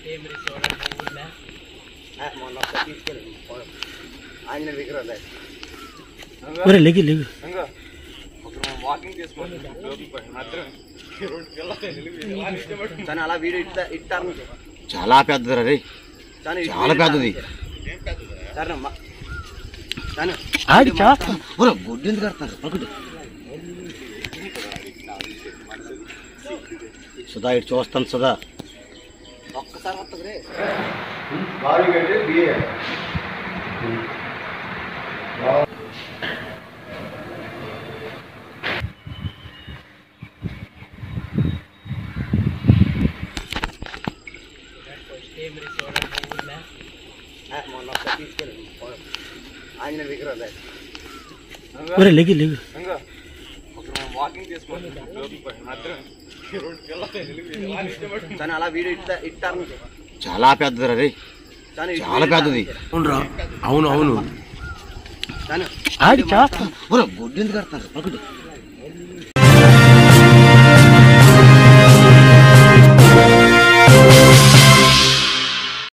మొన్న ఒకసారి తీసుకెళ్ళండి ఆంజనేయ విగ్రహం లెగి లెగి వాకింగ్ చేసుకోండి అలా వీడియో ఇస్తారు చాలా పెద్దది రే, చాలా పెద్దది. సరేనమ్మా గుడ్డు ఎందుకు కడతారు ఒకటి సుధా ఇటు చూస్తాను సుధా. ఒక్కసారి వస్తుంది రే మొన్న ఒకసారి తీసుకెళ్ళండి ఆంజనేయ విగ్రహం లెగి లెగి వాకింగ్ చేసుకోండి అలా వీడియో ఇస్తారు చాలా పెద్దది రే, చాలా పెద్దది. అవును అవును గుడ్డు ఎందుకు కడతారు ఒకటి